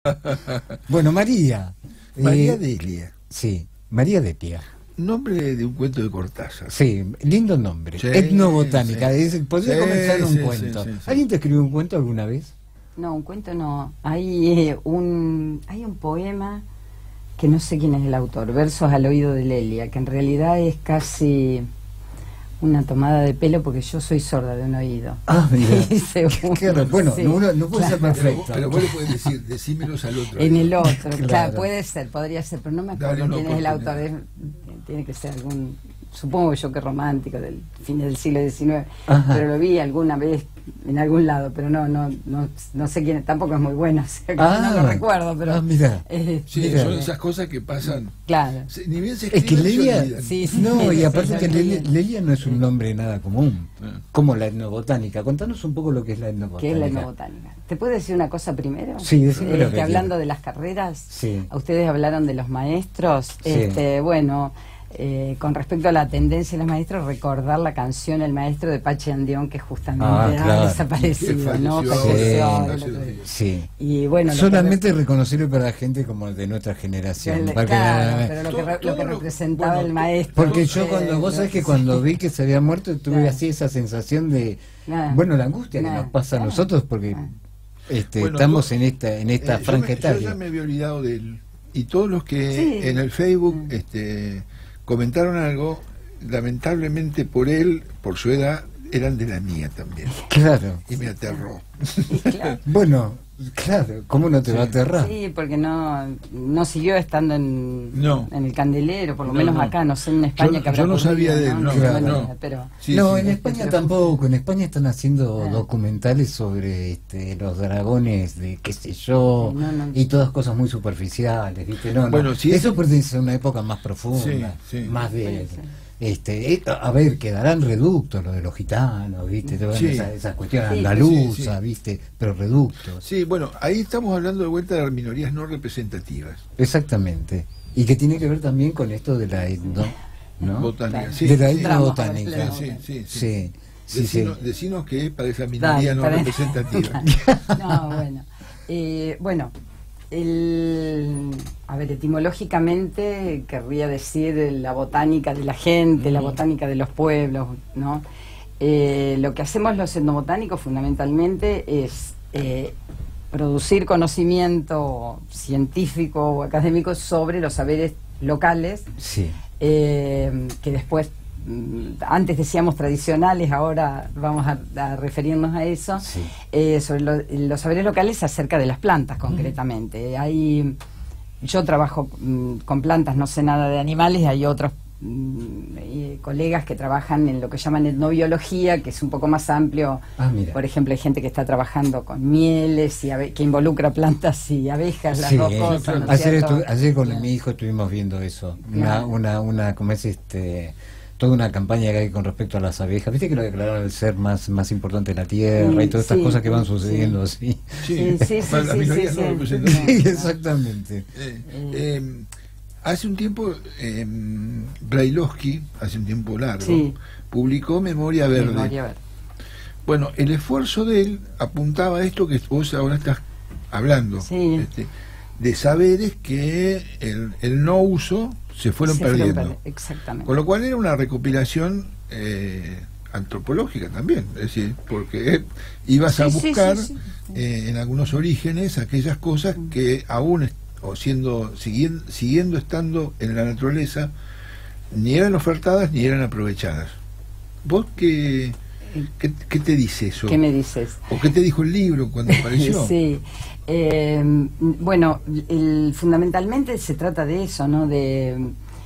Bueno, María. María Delia. Sí, María Delia. Nombre de un cuento de Cortázar. Sí, lindo nombre. Sí, Etnobotánica. sí. Podría comenzar un cuento. ¿Alguien te escribió un cuento alguna vez? No, un cuento no. Hay un poema que no sé quién es el autor, Versos al oído de Lelia, que en realidad es casi una tomada de pelo porque yo soy sorda de un oído. Ah, mira. Bueno, sí, no puede ser perfecto. Pero vos le podés decir, decímelos al otro. En el otro, Claro. claro, puede ser, podría ser, pero no me acuerdo quién es el autor. Tiene que ser algún, supongo yo que romántico del fin del siglo XIX, Ajá. pero lo vi alguna vez en algún lado, pero no sé quién, tampoco es muy bueno, o sea, que no lo recuerdo, pero mira. Sí, mira. son esas cosas que pasan. Claro. Ni bien se Es que escriben, se Lelia, olvidan. Sí, no, y aparte sí, que sí. Lelia no es un nombre nada común, como la etnobotánica. Contanos un poco lo que es la etnobotánica. ¿Qué es la etnobotánica? ¿Te puedo decir una cosa primero? Sí, decime lo que hablando quieras. de las carreras, Sí. a ustedes hablaron de los maestros, Sí. bueno, con respecto a la tendencia de los maestros, recordar la canción El Maestro de Pachi Andión, que justamente claro. ha desaparecido, Que ¿no? falleció, Falleció, sí, el otro día. Sí. Y bueno, Solamente reconocible para la gente como de nuestra generación. Porque, claro, pero lo que todo representaba bueno, el maestro. porque yo vos sabés que cuando vi que se había muerto tuve Claro. así esa sensación de, Claro. bueno, la angustia que Claro. nos pasa a Claro. nosotros porque Claro. Bueno, estamos en esta franja yo etaria. ya me había olvidado de él. Y todos los que Sí. en el Facebook comentaron algo, lamentablemente por él, por su edad, eran de la mía también. Claro. Y me aterró. Y claro. Bueno, claro, ¿cómo no te va a aterrar? Sí, porque no siguió estando en el candelero, por lo No, menos no. acá, no sé en España que habrá yo no ocurrido, sabía de él, no, claro. no. Pero Sí, no, sí. en España Pero tampoco. En España están haciendo Ah. documentales sobre los dragones de qué sé yo, No. y todas cosas muy superficiales, ¿viste? Bueno, sí. Eso pertenece a una época más profunda, Sí, sí. más de... Sí. a ver, quedarán reductos lo de los gitanos, ¿viste? Todas Sí. esas cuestiones Sí. andaluzas, Sí. ¿viste? Pero reductos. Sí, bueno, ahí estamos hablando de vuelta de las minorías no representativas. Exactamente. Y que tiene que ver también con esto de la ¿no? Botánica. Claro. Sí, De la sí. etnobotánica. Sí. Sí. Decinos que es para esa minoría no Dale, representativa. No, bueno. Bueno, a ver, etimológicamente querría decir la botánica de la gente, la botánica de los pueblos, ¿no? Lo que hacemos los etnobotánicos fundamentalmente es producir conocimiento científico o académico sobre los saberes locales, Sí. que después, antes decíamos tradicionales, ahora vamos a referirnos a eso, Sí. sobre los saberes locales acerca de las plantas concretamente. Yo trabajo con plantas, no sé nada de animales, hay otros colegas que trabajan en lo que llaman etnobiología, que es un poco más amplio. Mira. Por ejemplo, hay gente que está trabajando con mieles y que involucra plantas y abejas, las Sí, dos cosas, ¿no es ayer, cierto? ayer con Claro. mi hijo estuvimos viendo eso, Claro. como es toda una campaña que hay con respecto a las abejas. Viste que lo declararon el ser más importante de la tierra y todas estas Sí, cosas que van sí. sucediendo así. Sí, Para las minorías no sí. representativas. Sí, exactamente. Hace un tiempo, Brailovsky, hace un tiempo largo, Sí. publicó Memoria Verde. Memoria verde. Bueno, el esfuerzo de él apuntaba a esto que vos ahora estás hablando, Sí. de saberes que el no uso se fueron perdiendo. Exactamente. Con lo cual era una recopilación antropológica también, es decir, porque ibas a Sí, sí, buscar sí. en algunos orígenes aquellas cosas que aún siguiendo estando en la naturaleza, ni eran ofertadas ni eran aprovechadas. ¿Vos qué te dice eso? ¿Qué me dices? ¿O qué te dijo el libro cuando apareció? Sí, bueno, fundamentalmente se trata de eso, ¿no? De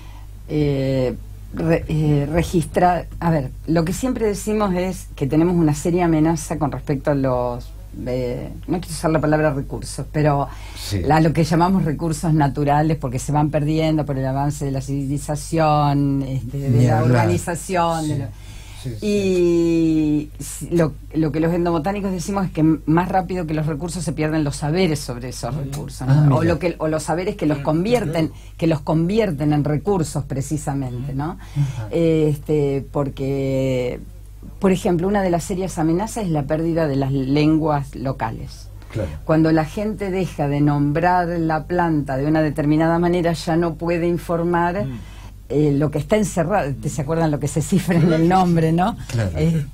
registrar. A ver, lo que siempre decimos es que tenemos una seria amenaza con respecto a los, no quiero usar la palabra recursos, pero Sí. lo que llamamos recursos naturales, porque se van perdiendo por el avance de la civilización, de Ni la hablar. urbanización, Sí. y lo que los etnobotánicos decimos es que más rápido que los recursos se pierden los saberes sobre esos recursos, ¿no? Mira. o los saberes que los convierten en recursos precisamente, ¿no? Porque, por ejemplo, una de las serias amenazas es la pérdida de las lenguas locales. Claro. Cuando la gente deja de nombrar la planta de una determinada manera, ya no puede informar lo que está encerrado. ¿Se acuerdan lo que se cifra en el nombre, no? Claro.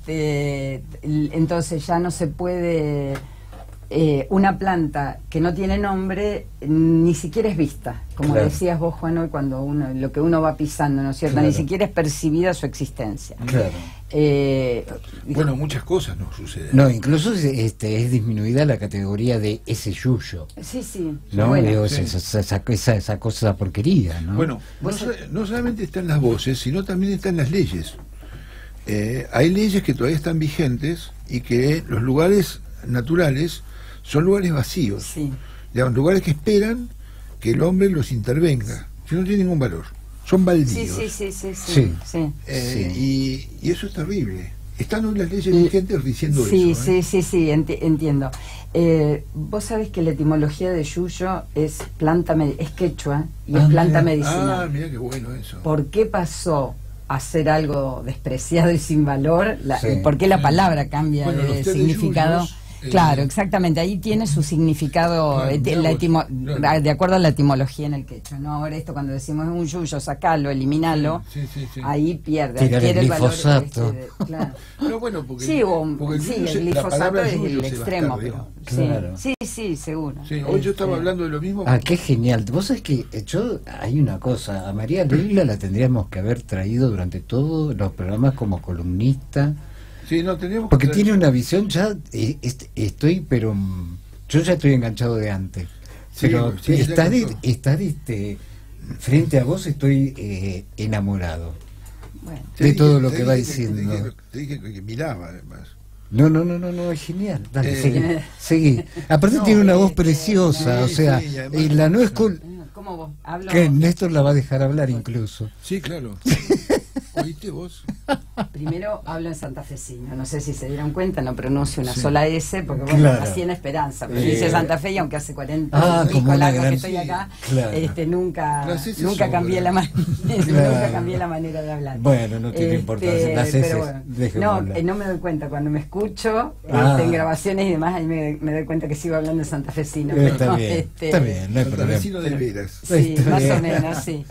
Entonces ya no se puede... una planta que no tiene nombre ni siquiera es vista, como Claro. decías vos, Juan, hoy cuando lo que uno va pisando, ¿no es cierto? Claro. Ni siquiera es percibida su existencia. Claro. Bueno, muchas cosas nos suceden. No, incluso es disminuida la categoría de ese yuyo, Sí, sí. ¿no? Bueno, Digo, sí. esa cosa porquería, ¿no? Bueno, no solamente están las voces, sino también están las leyes. Hay leyes que todavía están vigentes y que los lugares naturales son lugares vacíos, sí. digamos, lugares que esperan que el hombre los intervenga, que no tienen ningún valor, son Sí, baldíos. sí, sí, sí, Sí. sí, sí. Y eso es terrible. Están hoy las leyes vigentes diciendo Sí, eso. sí, sí, sí, entiendo. Vos sabés que la etimología de yuyo es es quechua y es planta medicinal. Mira qué bueno eso. ¿Por qué pasó a ser algo despreciado y sin valor? Sí, ¿Por qué la palabra cambia Bueno, los de té de significado? yuyos, Claro, exactamente, ahí tiene su significado, Claro. de acuerdo a la etimología en el quechua, ¿no? Ahora esto cuando decimos un yuyo, sacalo, eliminalo, Sí. ahí pierde, Tirar adquiere el el valor. glifosato. Claro. No, bueno, porque, Sí, porque sí, yuyo el la glifosato palabra es yuyo el se va a extremo, estar, pero Claro. sí, seguro. Sí, hoy yo estaba hablando de lo mismo. Ah, qué genial. Vos sabés que hay una cosa, a María Leila la tendríamos que haber traído durante todos los programas como columnista, Sí, no, teníamos porque que tiene una visión ya, pero yo ya estoy enganchado de antes, Sí, pero sí, ya estar frente a vos estoy enamorado Bueno, de todo lo te que va dije diciendo. Te dije que miraba, además. No, es genial. Dale, Eh, seguí. Aparte no, tiene una voz sí, preciosa, sí, o sea, sí, y además- y la no es ¿cómo vos? Hablo... que Néstor la va a dejar hablar incluso. Sí, claro. ¿Oíste vos? Primero hablo en santafesino, no sé si se dieron cuenta, no pronuncio una Sí. sola S, porque bueno, Claro. así en Esperanza, pero dice Santa Fe y aunque hace 40 y como pico una años gran- que estoy acá, claro. nunca Las S cambié sobran. la nunca Claro. cambié la manera de hablar. Bueno, no tiene importancia, las S, pero bueno, déjeme hablar. no me doy cuenta, cuando me escucho en grabaciones y demás, ahí me doy cuenta que sigo hablando en santafesino. Está pero, bien, no hay problema. Vecino de veras. Sí, Está más bien. o menos, sí.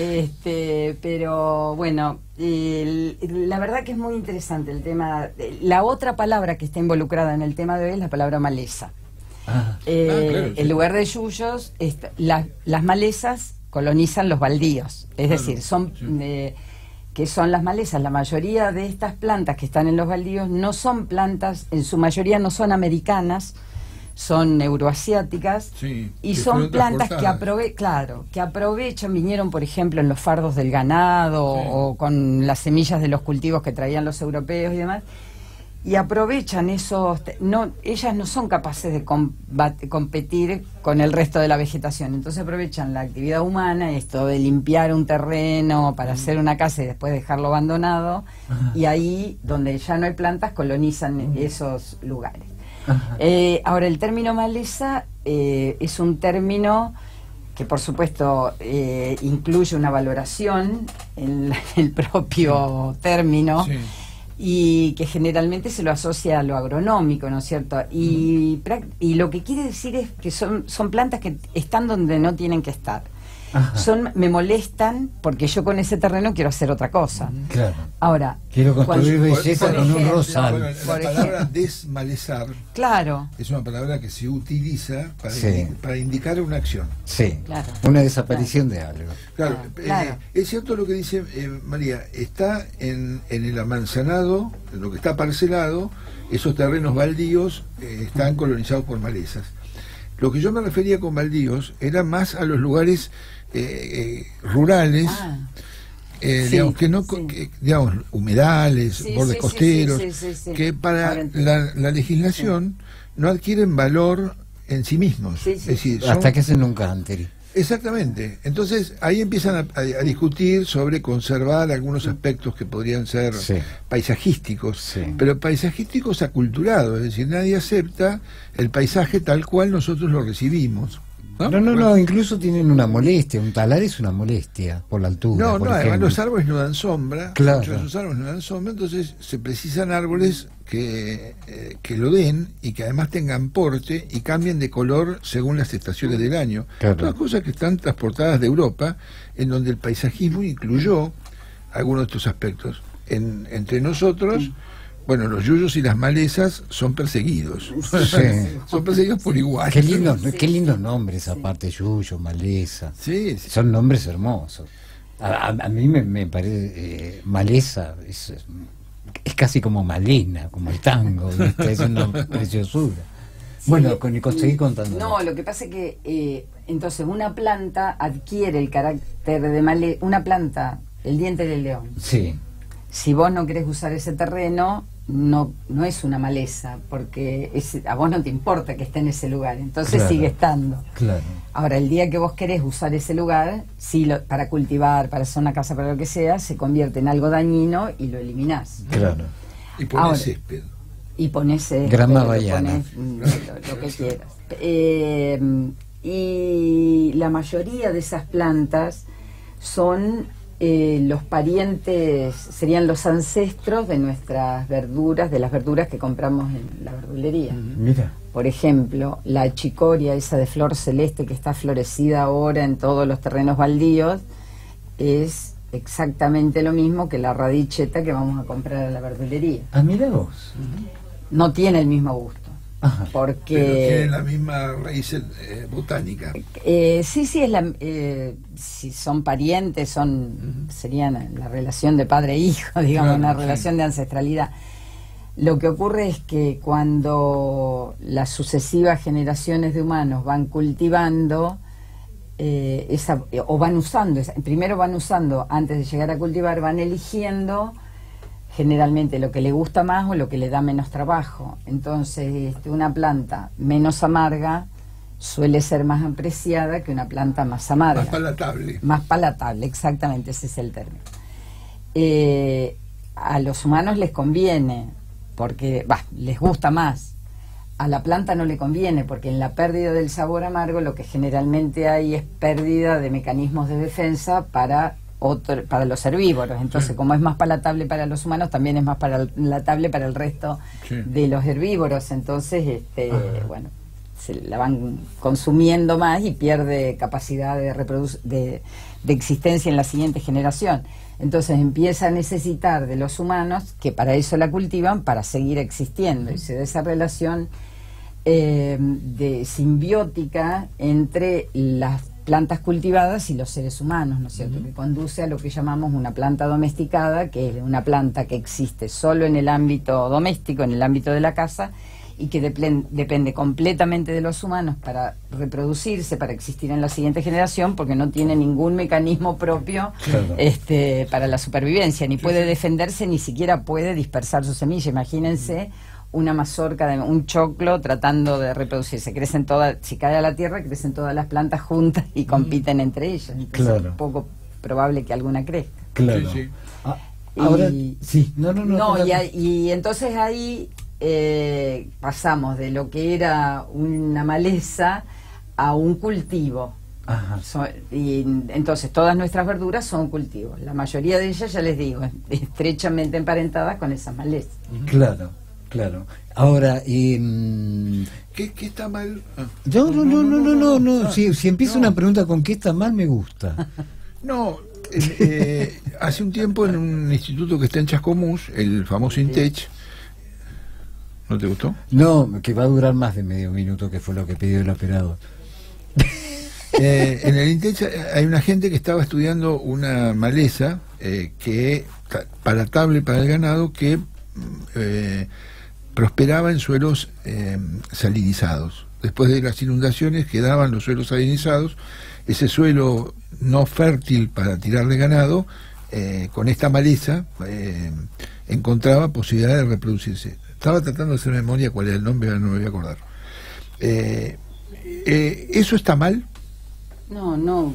Pero bueno, la verdad que es muy interesante el tema. La otra palabra que está involucrada en el tema de hoy es la palabra maleza. Ah, claro, sí. En lugar de yuyos, las malezas colonizan los baldíos. Es Claro, decir, son... sí. que son las malezas. La mayoría de estas plantas que están en los baldíos no son plantas, en su mayoría no son americanas, son euroasiáticas, Sí, y que son fueron plantas que transportadas. que aprovechan, vinieron por ejemplo en los fardos del ganado Sí. o con las semillas de los cultivos que traían los europeos y demás, y aprovechan ellas no son capaces de competir con el resto de la vegetación, entonces aprovechan la actividad humana, esto de limpiar un terreno para hacer una casa y después dejarlo abandonado, y ahí donde ya no hay plantas colonizan esos lugares. Ahora, el término maleza es un término que por supuesto incluye una valoración en el propio término, Sí. y que generalmente se lo asocia a lo agronómico, ¿no es cierto? Y lo que quiere decir es que son plantas que están donde no tienen que estar. Me molestan porque yo con ese terreno quiero hacer otra cosa. claro. Ahora, Quiero construir cuando- belleza por con un ejemplo, rosal. Bueno, la Por palabra ejemplo. desmalezar claro, es una palabra que se utiliza Sí. para indicar una acción. Sí, Claro. una desaparición de algo. Claro, Claro. Es cierto lo que dice María, está en el amanzanado, en lo que está parcelado, esos terrenos baldíos están colonizados por malezas. Lo que yo me refería con baldíos era más a los lugares rurales, Ah. digamos, Sí, que no, sí. digamos, humedales, Sí, bordes sí, costeros, sí. que para Ahora entiendo. la legislación no adquieren valor en sí mismos. Sí, sí, Es decir, sí. Hasta son- que hacen un country. Exactamente. Entonces ahí empiezan a discutir sobre conservar algunos aspectos que podrían ser Sí. paisajísticos, Sí. pero paisajísticos aculturados, es decir, nadie acepta el paisaje tal cual nosotros lo recibimos. No, incluso tienen una molestia. Un talar es una molestia por la altura. No, por además ejemplo. los árboles no dan sombra. Claro. Muchos de esos árboles no dan sombra, entonces se precisan árboles que lo den y que además tengan porte y cambien de color según las estaciones del año. Claro. Todas cosas que están transportadas de Europa, en donde el paisajismo incluyó algunos de estos aspectos. Entre nosotros, bueno, los yuyos y las malezas son perseguidos. Sí. Son perseguidos por igual. Qué lindos nombres, aparte, yuyo, maleza. Sí. Son nombres hermosos. A mí me parece maleza, es casi como Malena, como el tango, ¿viste? Es una preciosura. Sí. Bueno, seguí contando. No, lo que pasa es que entonces una planta adquiere el carácter de maleza. Una planta, el diente del león. Sí. Si vos no querés usar ese terreno, no es una maleza, porque a vos no te importa que esté en ese lugar, entonces Claro. sigue estando. Claro. Ahora, el día que vos querés usar ese lugar, para cultivar, para hacer una casa, para lo que sea, se convierte en algo dañino y lo eliminás. Claro. Y pones Ahora, césped. Y pones Grama baiana. lo que quieras. Y la mayoría de esas plantas son los parientes, serían los ancestros de nuestras verduras, de las verduras que compramos en la verdulería. Mira. Por ejemplo, la achicoria, esa de flor celeste que está florecida ahora en todos los terrenos baldíos, es exactamente lo mismo que la radicheta que vamos a comprar a la verdulería. Ah, mira vos. No tiene el mismo gusto. Ajá. Porque Pero tienen la misma raíz botánica. sí, si son parientes, serían la relación de padre e hijo, digamos, Claro, una sí. relación de ancestralidad. Lo que ocurre es que cuando las sucesivas generaciones de humanos van cultivando o van usando, primero van usando, antes de llegar a cultivar, van eligiendo generalmente lo que le gusta más o lo que le da menos trabajo. Entonces, una planta menos amarga suele ser más apreciada que una planta más amarga. Más palatable. Más palatable, exactamente, ese es el término. A los humanos les conviene, porque les gusta más. A la planta no le conviene, porque en la pérdida del sabor amargo lo que generalmente hay es pérdida de mecanismos de defensa para los herbívoros. Entonces, como es más palatable para los humanos, también es más palatable para el resto de los herbívoros. Entonces, bueno, se la van consumiendo más y pierde capacidad de existencia en la siguiente generación. Entonces empieza a necesitar de los humanos, que para eso la cultivan, para seguir existiendo. Y se da esa relación de simbiótica entre las plantas cultivadas y los seres humanos, ¿no es cierto? Que conduce a lo que llamamos una planta domesticada, que es una planta que existe solo en el ámbito doméstico, en el ámbito de la casa, y que depende completamente de los humanos para reproducirse, para existir en la siguiente generación, porque no tiene ningún mecanismo propio para la supervivencia, ni puede defenderse, ni siquiera puede dispersar su semilla. Imagínense una mazorca, un choclo tratando de reproducirse. Crecen todas, si cae a la tierra, crecen todas las plantas juntas y compiten entre ellas. Entonces es poco probable que alguna crezca. Claro. Sí, sí. Ahora, y entonces ahí pasamos de lo que era una maleza a un cultivo. Ajá. Y entonces todas nuestras verduras son cultivos. La mayoría de ellas, ya les digo, estrechamente emparentadas con esas malezas. Claro. Claro. Ahora, ¿Qué está mal? No. Si empieza una pregunta con qué está mal, me gusta. No, hace un tiempo en un instituto que está en Chascomús, el famoso INTECH, ¿no te gustó? No, que va a durar más de medio minuto, que fue lo que pidió el operador. En el INTECH hay una gente que estaba estudiando una maleza palatable para el ganado que prosperaba en suelos salinizados. Después de las inundaciones quedaban los suelos salinizados, ese suelo no fértil para tirarle ganado, con esta maleza encontraba posibilidad de reproducirse. Estaba tratando de hacer memoria cuál era el nombre, ahora no me voy a acordar. ¿Eso está mal? No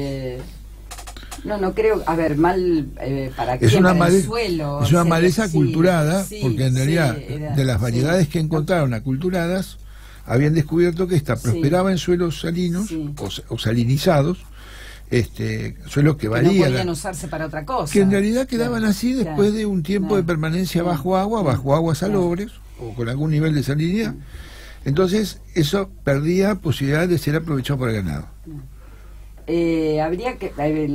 creo, a ver, mal para quién, para el suelo. Es una maleza aculturada, sí, porque en realidad era, de las variedades que encontraron aculturadas, habían descubierto que esta prosperaba en suelos salinos o salinizados, suelos que que no varían, podían usarse para otra cosa. que en realidad quedaban así después de un tiempo de permanencia bajo aguas salobres o con algún nivel de salinidad. Entonces eso perdía posibilidad de ser aprovechado por el ganado. Habría que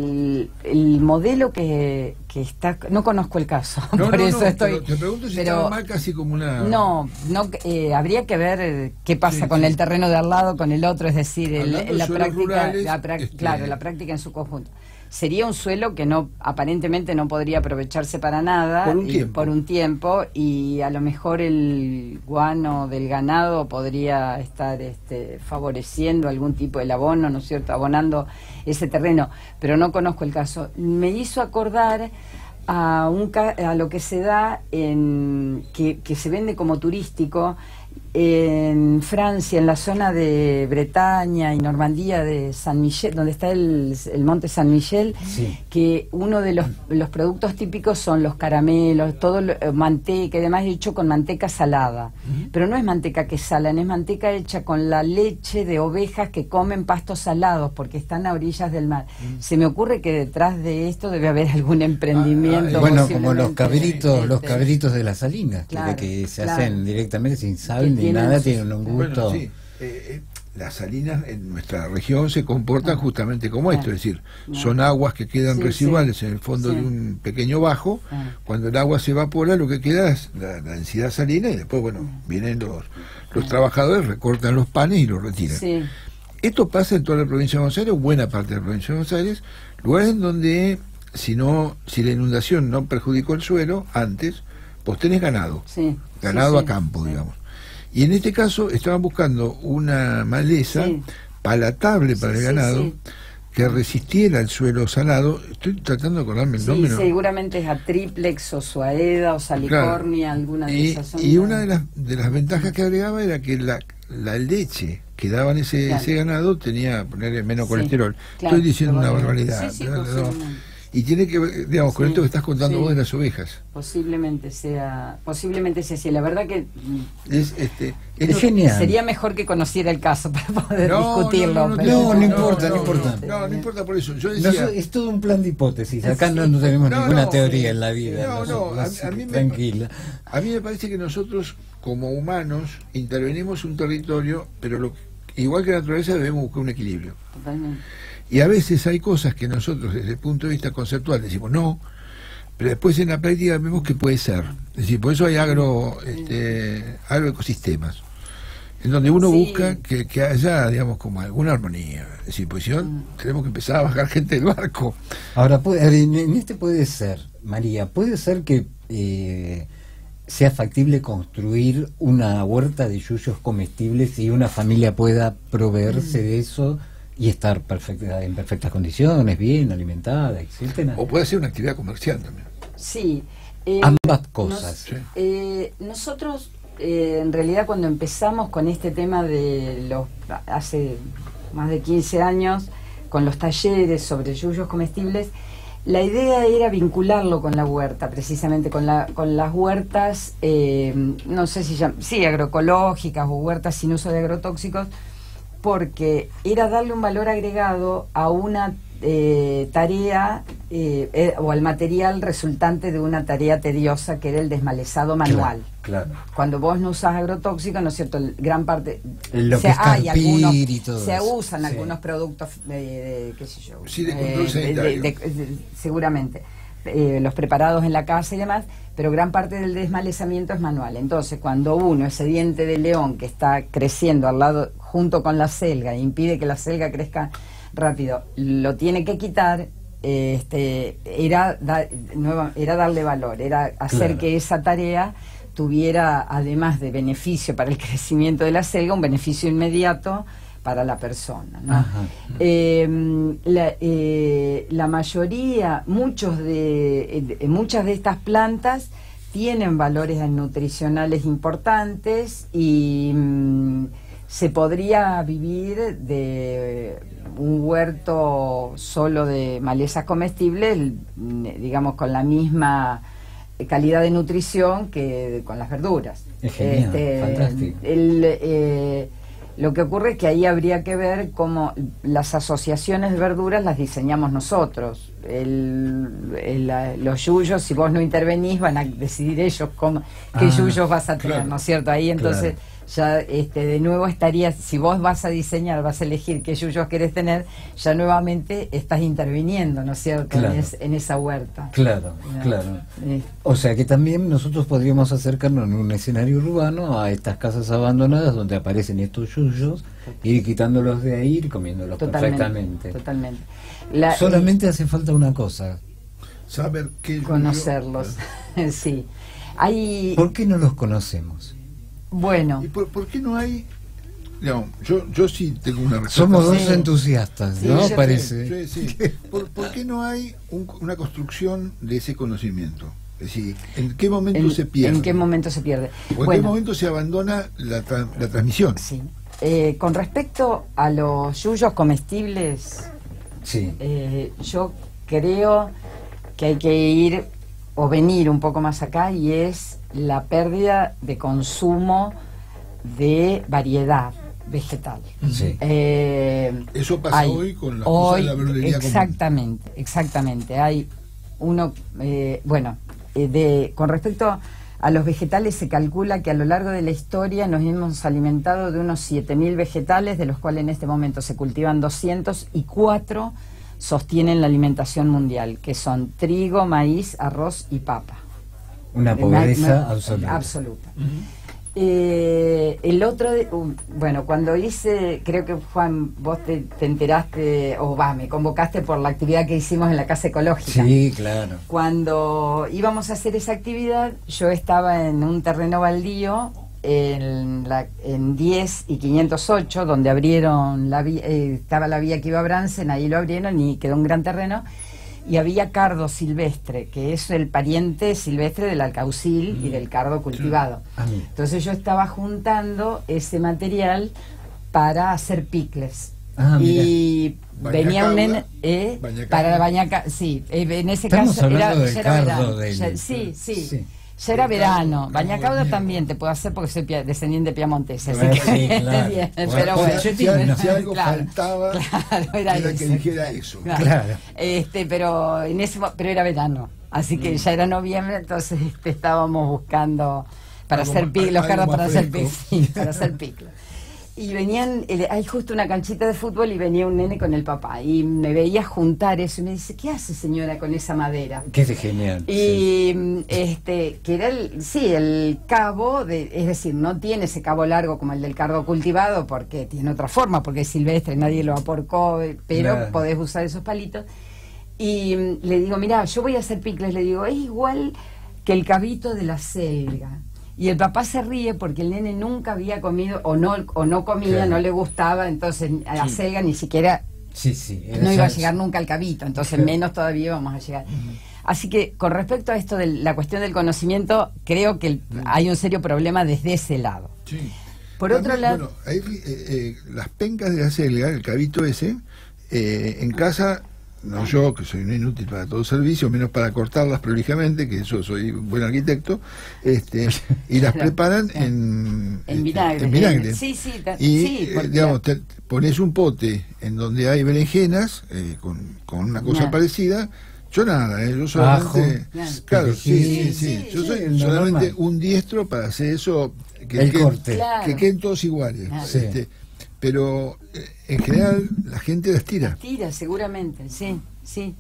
el modelo que está, no conozco el caso, por eso estoy. Te pregunto si está mal, casi como una. Habría que ver qué pasa con el terreno de al lado, con el otro, es decir, la práctica, rurales, claro, la práctica en su conjunto. Sería un suelo que aparentemente no podría aprovecharse para nada por un tiempo, y a lo mejor el guano del ganado podría estar favoreciendo algún tipo del abono, ¿no es cierto?, abonando ese terreno, pero no conozco el caso. Me hizo acordar a lo que se da que se vende como turístico en Francia, en la zona de Bretaña y Normandía de San Michel, donde está el monte San Michel, que uno de los productos típicos son los caramelos, todo manteca y demás, hecho con manteca salada. Pero no es manteca que salan, es manteca hecha con la leche de ovejas que comen pastos salados porque están a orillas del mar. Se me ocurre que detrás de esto debe haber algún emprendimiento. Bueno, como los cabritos de las salinas, que se hacen directamente sin sal ni nada, tienen un gusto. Bueno, las salinas en nuestra región se comportan justamente como esto, es decir, son aguas que quedan residuales en el fondo de un pequeño bajo. Cuando el agua se evapora, lo que queda es la densidad salina, y después, vienen los trabajadores, recortan los panes y los retiran. Esto pasa en toda la provincia de Buenos Aires, o buena parte de la provincia de Buenos Aires, lugares en donde si la inundación no perjudicó el suelo antes, pues tenés ganado, a campo, digamos. Y en este caso estaban buscando una maleza palatable para el ganado, que resistiera el suelo salado. Estoy tratando de acordarme el nombre. Seguramente es a triplex o suaeda o salicornia, alguna de esas. Y una de las ventajas que agregaba era que la leche que daban ese ganado tenía, ponerle menos colesterol. Estoy diciendo una barbaridad. Y tiene que ver, digamos, con esto que estás contando vos de las ovejas. Posiblemente sea así. La verdad que es genial. Sería mejor que conociera el caso para poder discutirlo. No importa. No importa por eso. Yo decía, es todo un plan de hipótesis. Acá no tenemos ninguna teoría en la vida. Tranquila. A mí me parece que nosotros, como humanos, intervenimos un territorio, pero igual que la naturaleza, debemos buscar un equilibrio. Totalmente. Y a veces hay cosas que nosotros, desde el punto de vista conceptual, decimos no, pero después en la práctica vemos que puede ser. Es decir, por eso hay agroecosistemas, en donde uno busca que haya, digamos, como alguna armonía. Es decir, pues si no, tenemos que empezar a bajar gente del barco. Ahora, en puede ser, María, puede ser que sea factible construir una huerta de yuyos comestibles y una familia pueda proveerse de eso y estar en perfectas condiciones, bien alimentada, etcétera. O puede ser una actividad comercial también. Sí. Ambas cosas. Nosotros, en realidad, cuando empezamos con este tema hace más de 15 años, con los talleres sobre yuyos comestibles, la idea era vincularlo con la huerta, precisamente con las huertas, no sé si agroecológicas o huertas sin uso de agrotóxicos, porque era darle un valor agregado a una tarea o al material resultante de una tarea tediosa que era el desmalezado manual. Claro. Cuando vos no usás agrotóxicos, ¿no es cierto? Gran parte se usan algunos productos qué sé yo, de control sanitario. Seguramente los preparados en la casa y demás, pero gran parte del desmalezamiento es manual. Entonces, cuando ese diente de león que está creciendo al lado junto con la selga e impide que la selga crezca rápido, lo tiene que quitar, era darle valor, era hacer que esa tarea tuviera, además de beneficio para el crecimiento de la selga, un beneficio inmediato para la persona, ¿no? La mayoría, muchas de estas plantas tienen valores nutricionales importantes y se podría vivir de un huerto solo de malezas comestibles, digamos, con la misma calidad de nutrición que con las verduras. Es genial, fantástico. Lo que ocurre es que ahí habría que ver cómo las asociaciones de verduras las diseñamos nosotros. Los yuyos, si vos no intervenís, van a decidir ellos qué yuyos vas a tener, claro, ¿no es cierto? Ahí entonces ya de nuevo estarías, si vos vas a diseñar, vas a elegir qué yuyos querés tener, ya nuevamente estás interviniendo, ¿no es cierto? Claro. En esa huerta. Claro, claro. O sea que también nosotros podríamos acercarnos en un escenario urbano a estas casas abandonadas donde aparecen estos yuyos, ir quitándolos de ahí, ir comiéndolos perfectamente. Totalmente. Solamente hace falta una cosa. Saber qué conocerlos. Sí. ¿Por qué no los conocemos? Bueno. ¿Y por qué no hay? No, yo sí tengo una respuesta. Somos dos entusiastas, ¿no? Sí, Parece. Sí. ¿Por qué no hay una construcción de ese conocimiento? Es decir, ¿en qué momento se pierde? ¿En qué momento se pierde? ¿O en qué momento se abandona la transmisión? Sí. Con respecto a los yuyos comestibles, sí. Yo creo que hay que ir o venir un poco más acá, y es la pérdida de consumo de variedad vegetal. Sí. Eso pasa hoy con la cosa de la verdulería exactamente. Hay uno, con respecto a los vegetales, se calcula que a lo largo de la historia nos hemos alimentado de unos 7.000 vegetales, de los cuales en este momento se cultivan 200, y 4 sostienen la alimentación mundial, que son trigo, maíz, arroz y papa. Una pobreza absoluta. Absoluta. El otro, cuando hice, creo que Juan, vos te enteraste, me convocaste por la actividad que hicimos en la Casa Ecológica. Sí, claro. Cuando íbamos a hacer esa actividad, yo estaba en un terreno baldío en 10 y 508, donde abrieron estaba la vía que iba a Bransen, ahí lo abrieron y quedó un gran terreno. Y había cardo silvestre, que es el pariente silvestre del alcaucil y del cardo cultivado. Entonces yo estaba juntando ese material para hacer picles. Y venía un nene para la bañaca. Sí, en ese caso era verano. Sí. Ya era verano. Bañacauda también te puedo hacer porque soy descendiente piemontesa. Así que claro. bien, pero bueno. Si algo faltaba, era que dijera eso. Claro. Pero era verano. Así que ya era noviembre, entonces estábamos buscando para hacer los cardos para hacer picles. Y venían, hay justo una canchita de fútbol y venía un nene con el papá y me veía juntar eso y me dice, ¿qué hace, señora, con esa madera? Qué genial. Y que era el cabo, es decir, no tiene ese cabo largo como el del cardo cultivado porque tiene otra forma, porque es silvestre, nadie lo aporcó, pero podés usar esos palitos. Y le digo, mira, yo voy a hacer picles, le digo, es igual que el cabito de la selga. Y el papá se ríe porque el nene nunca había comido o no comía, no le gustaba, entonces a la selga ni siquiera no iba a llegar nunca al cabito, entonces menos todavía íbamos a llegar. Así que con respecto a esto de la cuestión del conocimiento, creo que hay un serio problema desde ese lado. Sí. Por otro lado... las pencas de la selga, el cabito ese, en casa... No yo, que soy un inútil para todo servicio, menos para cortarlas prolijamente, que yo soy un buen arquitecto, y las preparan en vinagre. Digamos, pones un pote en donde hay berenjenas, con una cosa parecida. Yo nada, yo solamente... Claro, yo soy solamente un diestro para hacer eso, que queden todos iguales. Pero en general la gente las tira. Seguramente, sí.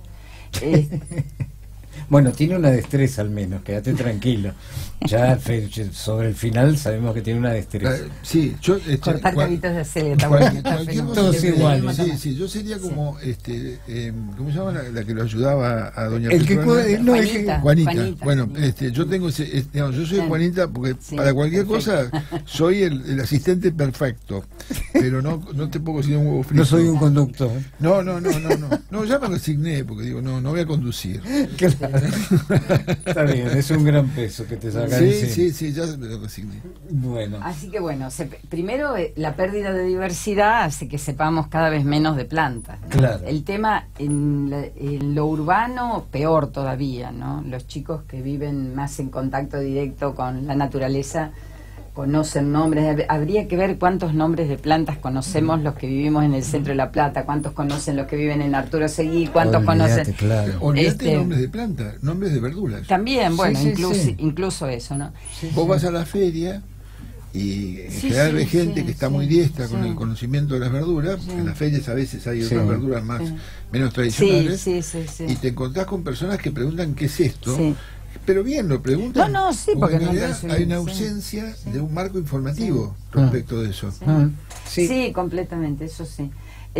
Bueno, tiene una destreza al menos, quédate tranquilo. Ya sobre el final sabemos que tiene una destreza. Cortar cabitos de selga, todos iguales. Sí, yo sería como, ¿cómo se llama la que lo ayudaba a doña Juanita. Bueno, yo tengo yo soy Juanita porque para cualquier cosa soy el asistente perfecto, pero no te pongo sin un huevo frito. No soy un conductor. No, ya me resigné porque digo, no voy a conducir. Está bien, es un gran peso que te sacan. Sí, ya me lo resigné. Bueno. Así que primero la pérdida de diversidad hace que sepamos cada vez menos de plantas, ¿no? Claro. El tema en lo urbano, peor todavía, ¿no? Los chicos que viven más en contacto directo con la naturaleza conocen nombres. Habría que ver cuántos nombres de plantas conocemos los que vivimos en el centro de La Plata, cuántos conocen los que viven en Arturo Seguí, cuántos conocen... Claro. Olvídate nombres de plantas, nombres de verduras. También, bueno, incluso eso, ¿no? Vos vas a la feria y en general hay gente que está muy diestra con el conocimiento de las verduras. En las ferias a veces hay otras verduras menos tradicionales, y te encontrás con personas que preguntan qué es esto, pero bien lo preguntan. Porque en realidad hay una ausencia de un marco informativo respecto de eso. Sí, completamente, eso sí.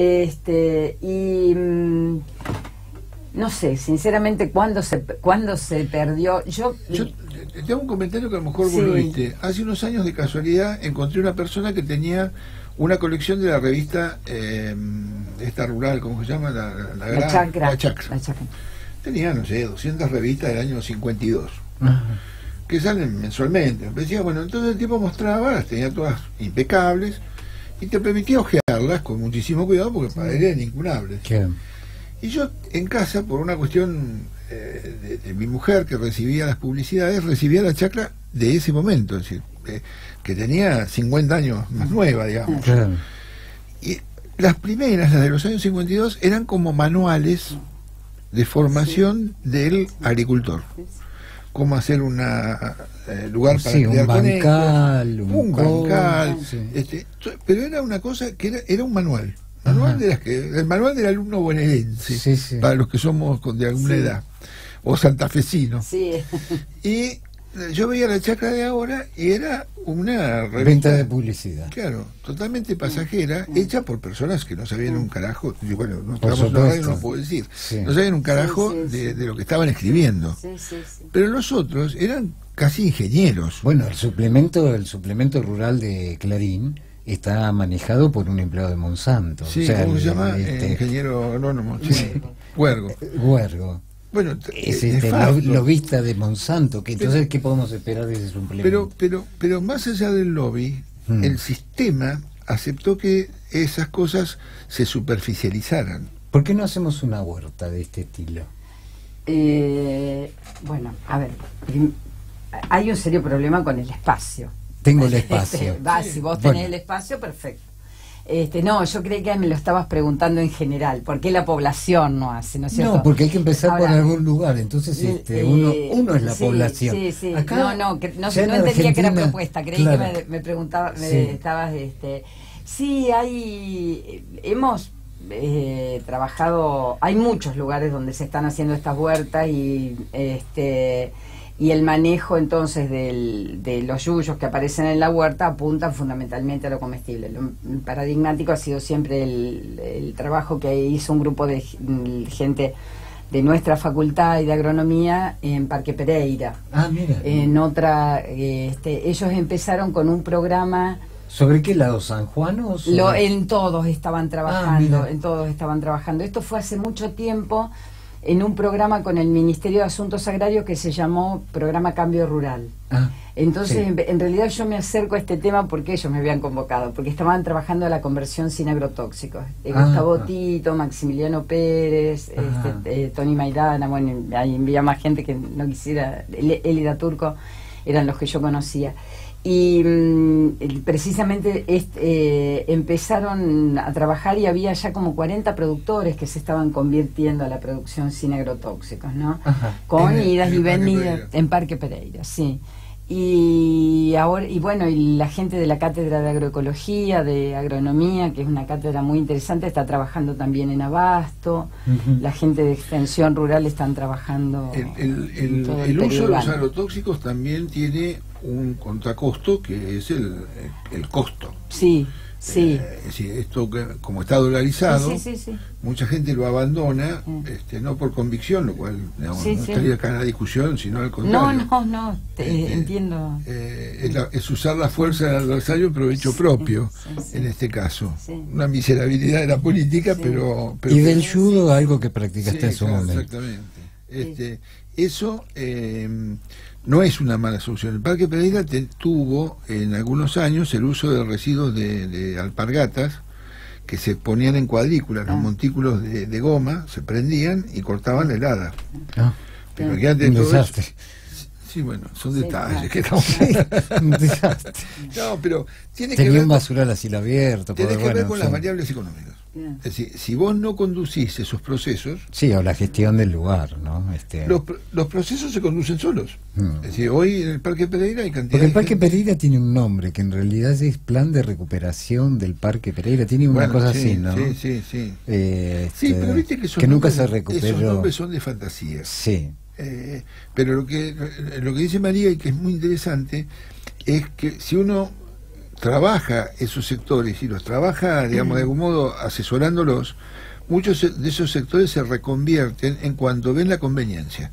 No sé, sinceramente, cuándo se perdió. Yo tengo un comentario que a lo mejor vos lo viste. Hace unos años, de casualidad, encontré una persona que tenía una colección de la revista esta rural, ¿cómo se llama? La Chacra. Tenía, no sé, 200 revistas del año 52 que salen mensualmente. Me decía, bueno, entonces el tipo mostraba, las tenía todas impecables y te permitía ojearlas con muchísimo cuidado porque para él eran incunables. Y yo en casa, por una cuestión de mi mujer que recibía las publicidades, recibía la Chacra de ese momento, es decir, que tenía 50 años más nueva, digamos. Y las primeras, las de los años 52, eran como manuales de formación del agricultor. Cómo hacer un lugar para criar bancal, un bancal, pero era una cosa que era un manual. El manual del alumno bonaerense, para los que somos de alguna edad, o santafesinos. Y yo veía la Chacra de ahora y era una revista, venta de publicidad, claro, totalmente pasajera, hecha por personas que no sabían un carajo. Bueno, no estamos en la radio, no lo puedo decir, no sabían un carajo de lo que estaban escribiendo. Pero los otros eran casi ingenieros. Bueno, el suplemento rural de Clarín está manejado por un empleado de Monsanto. ¿Cómo se llama? Ingeniero agrónomo. Huergo. Bueno, es lobista de Monsanto, que entonces ¿qué podemos esperar de ese suplemento? Pero más allá del lobby, el sistema aceptó que esas cosas se superficializaran. ¿Por qué no hacemos una huerta de este estilo? Bueno, a ver, hay un serio problema con el espacio. Tengo el espacio. Si vos tenés el espacio, perfecto. No, yo creí que me lo estabas preguntando en general. ¿Por qué la población no hace? ¿No es cierto? No, porque hay que empezar por algún lugar. Entonces, uno es la población. Acá, no entendía que era propuesta. Creí que me preguntaba, estabas. Hemos trabajado. Hay muchos lugares donde se están haciendo estas huertas y el manejo entonces de los yuyos que aparecen en la huerta apuntan fundamentalmente a lo comestible. Lo paradigmático ha sido siempre el trabajo que hizo un grupo de gente de nuestra facultad y de agronomía en Parque Pereira. Mira. Ellos empezaron con un programa. ¿Sobre qué lado? ¿San Juan o en todos estaban trabajando, Esto fue hace mucho tiempo, en un programa con el Ministerio de Asuntos Agrarios que se llamó Programa Cambio Rural. Entonces, en realidad yo me acerco a este tema porque ellos me habían convocado, porque estaban trabajando la conversión sin agrotóxicos. Gustavo Tito, Maximiliano Pérez, Tony Maidana, bueno, ahí había más gente que no quisiera, Elida Turco, eran los que yo conocía. Y precisamente empezaron a trabajar y había ya como 40 productores que se estaban convirtiendo a la producción sin agrotóxicos, ¿no? Con idas y venidas en Parque Pereira, y ahora, y la gente de la cátedra de agroecología, de agronomía, que es una cátedra muy interesante, está trabajando también en Abasto. La gente de extensión rural están trabajando el uso de los agrotóxicos también tiene un contracosto, que es el costo. Esto como está dolarizado, mucha gente lo abandona, no por convicción, lo cual no estaría acá en la discusión, sino al contrario. Entiendo. Es usar la fuerza del adversario en provecho propio, en este caso. Una miserabilidad de la política, pero y del judo, algo que practicaste en su momento. Exactamente. Eso no es una mala solución. El Parque Pereira tuvo en algunos años el uso de residuos de alpargatas que se ponían en cuadrículas, los montículos de goma, se prendían y cortaban la helada. Pero que antes Sí, bueno, son Sí, detalles claro. que estamos... Un desastre. No, pero tiene que Tenía ver un con, basural a cielo abierto. tiene que ver bueno, con sí. las variables económicas. Bien. Es decir, si vos no conducís esos procesos, Sí, o la gestión del lugar, ¿no? los procesos se conducen solos. Mm. Es decir, hoy en el Parque Pereira hay cantidad Porque el de Parque gente- Pereira tiene un nombre, que en realidad es Plan de Recuperación del Parque Pereira, tiene una Bueno, cosa sí, así, ¿no? Sí, sí, sí. Sí, Pero viste que, esos nunca nombres- se esos recuperó. nombres son de fantasía. Sí, Pero lo que dice María, y que es muy interesante, es que si uno trabaja esos sectores y los trabaja, digamos, de algún modo asesorándolos, muchos de esos sectores se reconvierten en cuanto ven la conveniencia.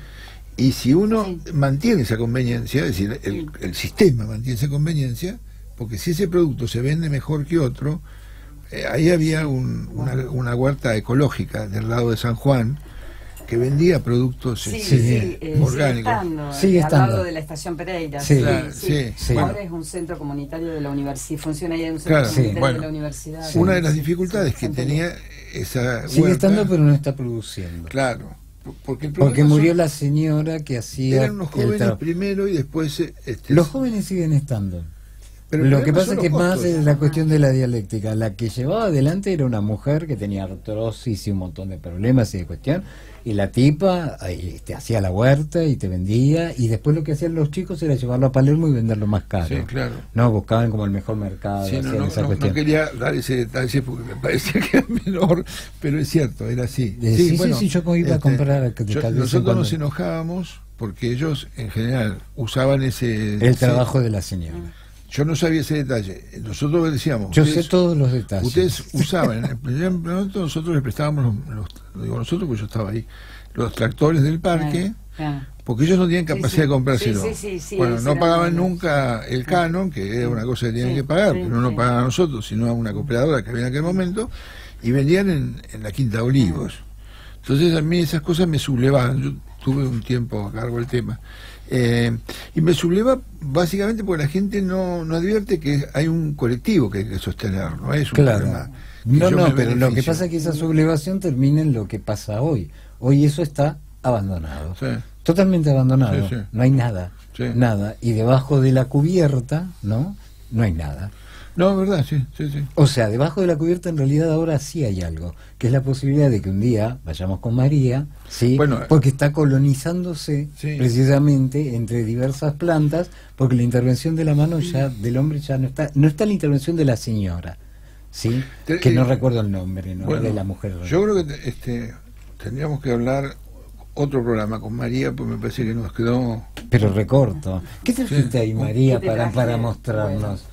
Y si uno Sí. mantiene esa conveniencia, es decir, el sistema mantiene esa conveniencia, porque si ese producto se vende mejor que otro, ahí había una huerta ecológica del lado de San Juan que vendía productos Sí, Sí, orgánicos. Sigue al estando. lado de la estación Pereira. Sí, claro, sí. Ahora Bueno. es un centro comunitario de la universidad, funciona ahí en un centro Claro, comunitario sí, bueno. de la universidad. Sí. Una de las dificultades que Centro- tenía esa sigue huerta, estando, pero no está produciendo. claro, porque el Porque problema murió son- la señora que hacía eran unos el jóvenes trabajo. primero y después Los jóvenes siguen estando. pero el Lo que problema pasa son es que los más costos. es la cuestión de la dialéctica. La que llevaba adelante era una mujer que tenía artrosis y un montón de problemas y de cuestión. Y la tipa te hacía la huerta y te vendía. Y después lo que hacían los chicos era llevarlo a Palermo y venderlo más caro. Sí, claro. No, buscaban como el mejor mercado. Sí, hacían esa cuestión. no quería dar ese detalle porque me parecía que era menor, pero es cierto, era así. Sí, yo como iba a comprar de yo- tal vez en nosotros cuando- nos enojábamos porque ellos en general usaban ese El trabajo de la señora. Yo no sabía ese detalle. Nosotros decíamos, Yo ustedes- sé todos los detalles. ustedes usaban, en el primer momento nosotros les prestábamos digo nosotros porque yo estaba ahí, los tractores del parque, Claro. porque ellos no tenían Sí, capacidad sí. de comprárselo. Sí, Bueno, ese no era pagaban el- nunca el canon, que era una cosa que tenían Sí, que pagar, sí, pero no nos sí. pagaban a nosotros, sino a una cooperadora que había en aquel momento, y vendían en la Quinta Olivos. Entonces a mí esas cosas me sublevaban. Yo tuve un tiempo a cargo del tema. Y me subleva básicamente porque la gente no advierte que hay un colectivo que hay que sostener, no es un Claro. problema. que No, yo no, me pero lo que beneficio. pasa es que esa sublevación termina en lo que pasa hoy. Hoy eso está abandonado. Sí. Totalmente abandonado. Sí, sí. No hay nada. Sí. Nada. Y debajo de la cubierta, ¿no? No hay nada. No, es verdad, sí, sí, sí. O sea, debajo de la cubierta en realidad ahora sí hay algo, que es la posibilidad de que un día vayamos con María, ¿sí? Bueno, porque está colonizándose sí. precisamente entre diversas plantas, porque la intervención de la mano ya del hombre ya no está la intervención de la señora, ¿sí? Que no recuerdo el nombre, ¿no? Bueno, De la mujer. yo creo que tendríamos que hablar otro programa con María, pues me parece que nos quedó... Pero recorto. ¿Qué trajiste ahí, María, ¿Qué te para traje? mostrarnos?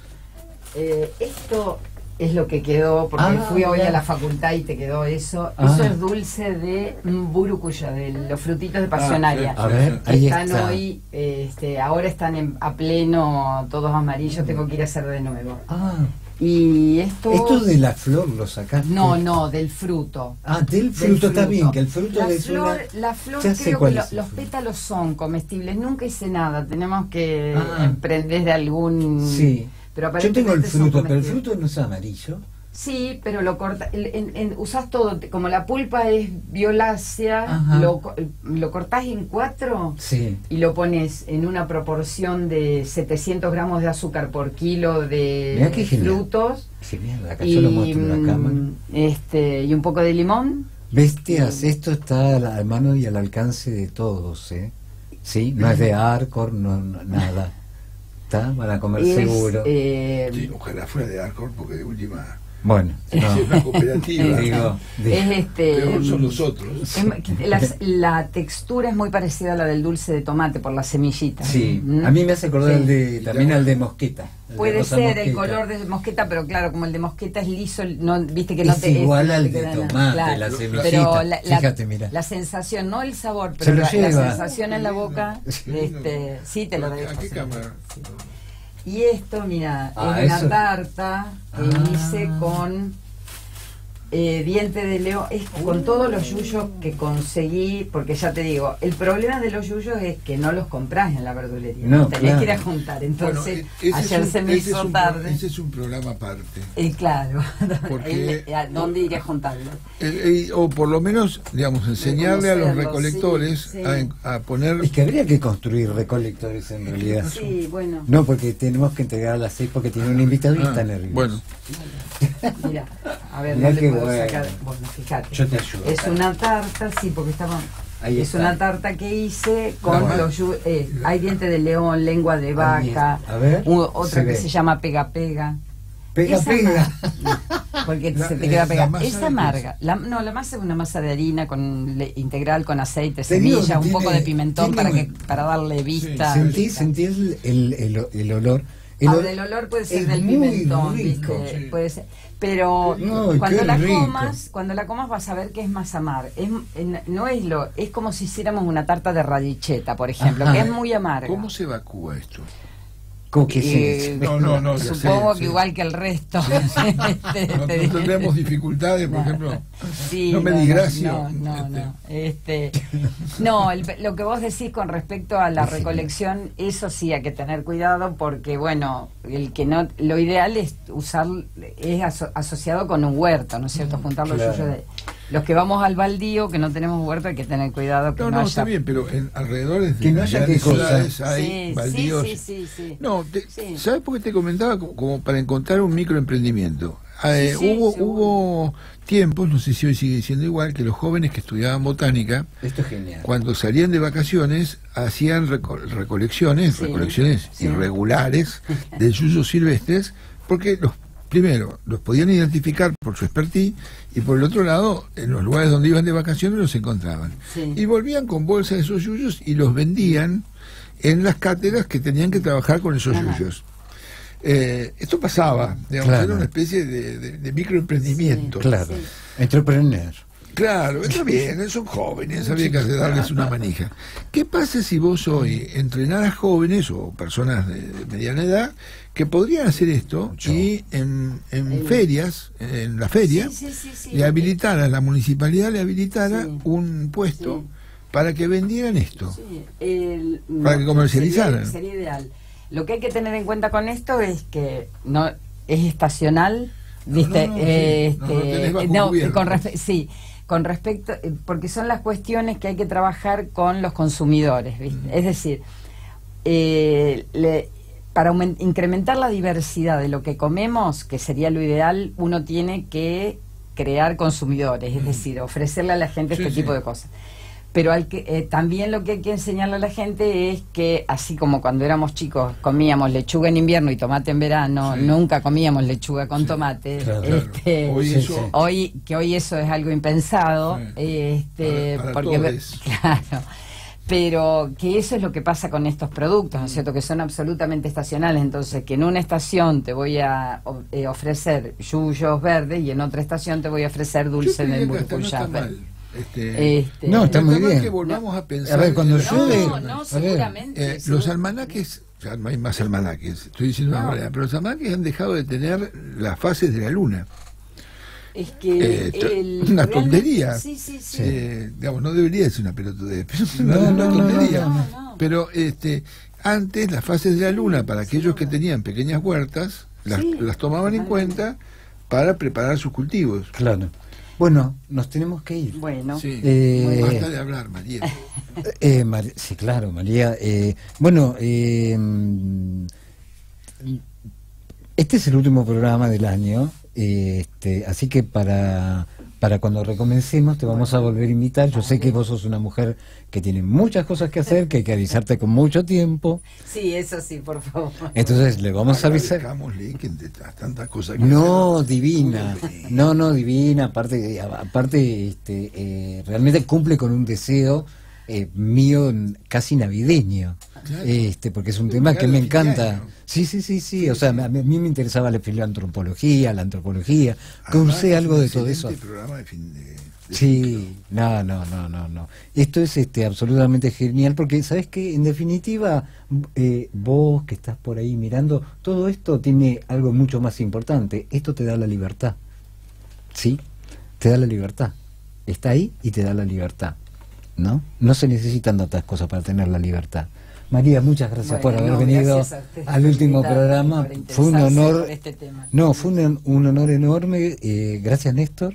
Esto es lo que quedó, porque fui hoy mirá. a la facultad y te quedó eso. Ah. Eso es dulce de burucuya, de los frutitos de pasionaria. sí. A ver, sí. ahí Están está. hoy, ahora están a pleno, todos amarillos, tengo que ir a hacer de nuevo. Ah, Y esto... esto de la flor lo sacaste. No, del fruto. Ah, del fruto está bien, que el fruto la es flor, una... la flor Ya sé creo cuál que es el los fruto. pétalos son comestibles. Nunca hice nada, tenemos que Ah. emprender algún... Sí. Pero Yo tengo el aparentemente son fruto, pero el comestibles. fruto no es amarillo. Sí, pero lo corta, usás todo, como la pulpa es violácea, Ajá. lo cortás en 4 Sí. y lo pones en una proporción de 700 gramos de azúcar por kilo Mirá qué de genial. frutos Genial, acá y, yo lo muestro en la cámara. y un poco de limón. Bestias, esto está a la mano y al alcance de todos, ¿eh? Sí, no es de Arcor, nada. Está para comer Es, seguro. Sí, ojalá fuera de Arcor, porque de última... Bueno, Es una cooperativa. digo, Es Peor son los otros. la textura es muy parecida a la del dulce de tomate por las semillitas. sí, ¿Mm? a mí me hace acordar Sí. el de, también al de mosqueta. el de Puede rosa ser el mosqueta. color de mosqueta, pero claro, como el de mosqueta es liso, no viste que no Es te igual al te de queda nada. tomate, Claro, la semillita. pero Fíjate, mira. la sensación, no el sabor, Se pero lo la lleva. sensación en la boca, sí te lo ¿A dejo. qué sí. cámara? Sí. Y esto, mira, Ah, es una eso. tarta que hice con diente de león, es con todos los yuyos que conseguí, porque ya te digo, el problema de los yuyos es que no los comprás en la verdulería, No, tenés claro. que ir a juntar, entonces Bueno, ayer se me hizo tarde. Ese es un programa aparte. Claro, Porque- ¿a dónde iré a juntarlo? O por lo menos, digamos, enseñarle a los Conocerlo, recolectores sí, a poner... Es que habría que construir recolectores en realidad. Sí, bueno. No, porque tenemos que entregar a las 6 porque tiene un invitado y está nervioso. Bueno, Mira, a ver, Mirá no le qué puedo bueno. sacar. Bueno, fíjate. Yo te ayudo. Es una tarta, sí, porque estaba. Ahí es está. una tarta que hice con Bueno. los hay dientes de león, lengua de vaca, A ver, otra se que ve. se llama pega pega. Pega, Esa pega. Porque La- se te queda la pegada. masa Es de amarga. No, la masa es una masa de harina con integral, con aceite, Te digo semilla, que un poco tiene- de pimentón tiene- para darle vista. Sentí el olor. Ahora, el olor puede ser es del muy pimentón, rico. ¿viste? Sí. Puede ser. Pero No, cuando qué la rico. cuando la comas vas a ver que es más amarga. No es es como si hiciéramos una tarta de radicheta, por ejemplo, Ajá. que es muy amarga. ¿cómo se evacúa esto? ¿Cómo que se- No, ya Supongo sé, que sí. igual que el resto. No tendremos dificultades, por ejemplo. Sí, no me disgracio. No. No, lo que vos decís con respecto a la recolección, eso sí hay que tener cuidado porque, bueno, lo ideal es asociado con un huerto, ¿no es cierto? Juntar los Claro. yuyos los que vamos al baldío, que no tenemos huerto, hay que tener cuidado que No, no haya. está bien, pero en alrededores de Que no haya grandes qué cosa. ciudades hay Sí, baldíos. sí. No, Sí. ¿sabes por qué te comentaba? Como para encontrar un microemprendimiento. Sí, hubo seguro. hubo tiempos, no sé si hoy sigue siendo igual, que los jóvenes que estudiaban botánica, Esto es genial. cuando salían de vacaciones, hacían recolecciones Sí, sí. irregulares de yuyos silvestres, porque primero, los podían identificar por su expertise, y por el otro lado, en los lugares donde iban de vacaciones los encontraban. Sí. Y volvían con bolsas de esos yuyos y los vendían en las cátedras que tenían que trabajar con esos Ajá. yuyos. Esto pasaba, digamos, Claro. era una especie de microemprendimiento. Claro. Sí. Entrepreneur. Claro, está bien, son jóvenes, había que darles una manija. ¿Qué pasa si vos hoy entrenaras jóvenes o personas de mediana edad que podrían hacer esto y en ferias, en la feria, Sí. le habilitaras, la municipalidad le habilitara Sí. un puesto Sí. para que vendieran esto? Sí, Para que comercializaran. Sería ideal. Lo que hay que tener en cuenta con esto es que no es estacional, ¿viste? No, sí. No tenés bajo cubierta. Sí, con respecto, porque son las cuestiones que hay que trabajar con los consumidores, ¿viste? Es decir, para incrementar la diversidad de lo que comemos, que sería lo ideal, uno tiene que crear consumidores, es decir, ofrecerle a la gente Sí, este sí. tipo de cosas. Pero también lo que hay que enseñarle a la gente es que, así como cuando éramos chicos comíamos lechuga en invierno y tomate en verano, Sí. nunca comíamos lechuga con tomate. Claro. Hoy Sí, eso, sí. Hoy eso es algo impensado, Sí. Para porque todes. claro. Pero que eso es lo que pasa con estos productos, ¿no es cierto? Que son absolutamente estacionales. Entonces, que en una estación te voy a ofrecer yuyos verdes y en otra estación te voy a ofrecer yo dulce te de diría que hasta no está maracuyá. mal. No, está muy mal bien. que volvamos a pensar. A ver, cuando en- llueve- No, a ver, seguramente. Los seguro. almanaques, ya no hay más almanaques, estoy diciendo una No. barbaridad, pero los almanaques han dejado de tener las fases de la luna. Es que Una realmente- tontería. Sí. Digamos, no debería ser una pelotudez, pero es una, No, una no, no, tontería. no. Pero antes las fases de la luna, para aquellos que tenían pequeñas huertas, Sí, las tomaban en totalmente. cuenta para preparar sus cultivos. Claro. Bueno, nos tenemos que ir. Bueno, Sí. Eh, Basta de hablar, María. Sí, claro, María. Bueno, este es el último programa del año, así que para cuando recomencemos te vamos a volver a invitar. Yo sé que vos sos una mujer que tiene muchas cosas que hacer, que hay que avisarte con mucho tiempo. sí, eso sí, por favor. Entonces le vamos a avisar. Agradezcámosle que entre tantas cosas que No, hacer. divina. No, divina. Aparte, realmente cumple con un deseo mío casi navideño. Claro. Porque es un Un tema que regalo me de fin de encanta. año. Sí. O sea, a mí me interesaba la filantropología, la antropología. Cursé Además, algo es un de todo eso. excelente programa de fin de Sí, no. Esto es absolutamente genial porque, ¿sabes qué? En definitiva, vos que estás por ahí mirando, todo esto tiene algo mucho más importante. Esto te da la libertad. ¿Sí? te da la libertad. Está ahí y te da la libertad, ¿no? No se necesitan tantas cosas para tener la libertad. María, muchas gracias por haber venido al último programa. Fue un honor. Este tema. No, fue un honor enorme. Gracias, Néstor.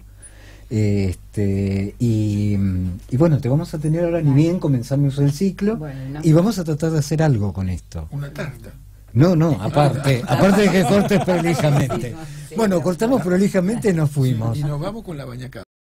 Y bueno, te vamos a tener ahora, ni bien comenzamos el ciclo, y vamos a tratar de hacer algo con esto. Una tarta. No, aparte de que cortes prolijamente. Bueno, cortamos prolijamente y nos fuimos. Sí, y nos vamos con la bañacada.